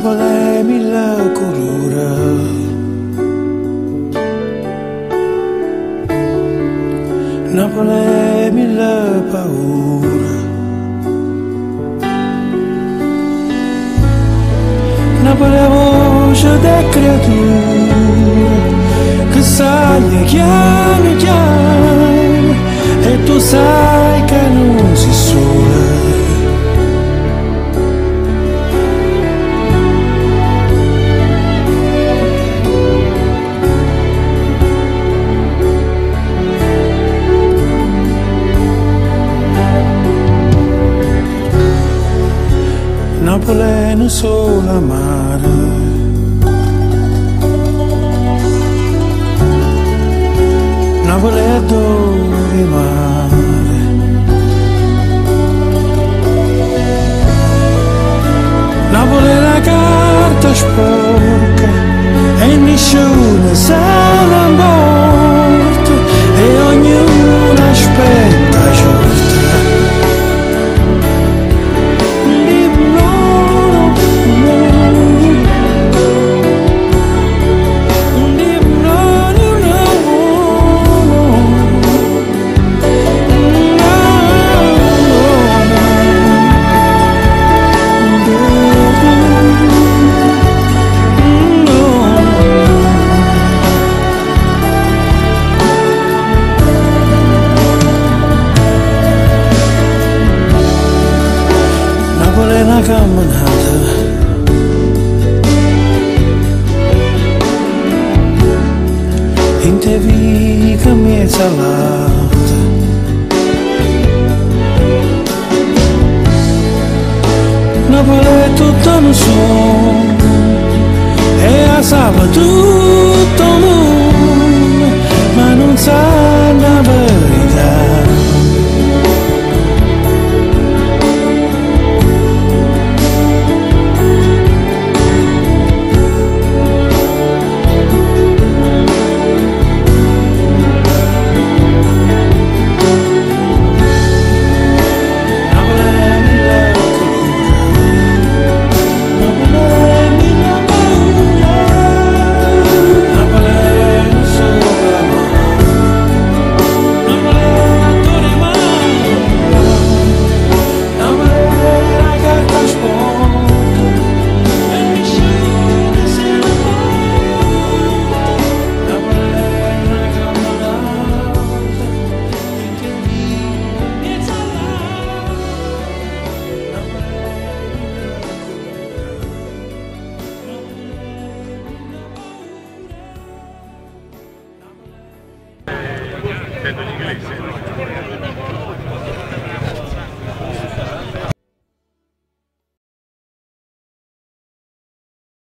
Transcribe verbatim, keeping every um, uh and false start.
Napoli mille colori, Napoli mille paure, Napoli è voce da creatura che sai chiama chiama e tu sai che non si sola. Napoli è una sola mare, Napoli è dove mare, Napoli è la carta sporca e nessuno se ne importa e ognuno aspetta giorno. Una camminata in te vica mia salata, Napoli è tutta un sogno e a sabato